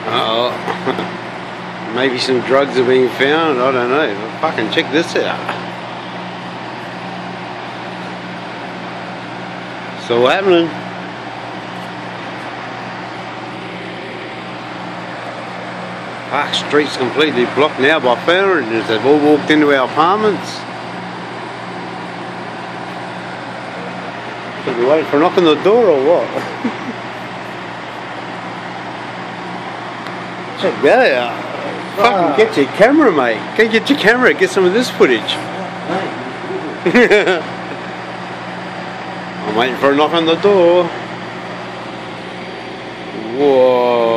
Uh-oh. Maybe some drugs are being found, I don't know. Fucking check this out. So what's happening? Park Street's completely blocked now by foreigners. They've all walked into our apartments. Should we wait for a knock on the door or what? Check that out. Fucking get your camera, mate. Go get your camera, get some of this footage. I'm waiting for a knock on the door. Whoa.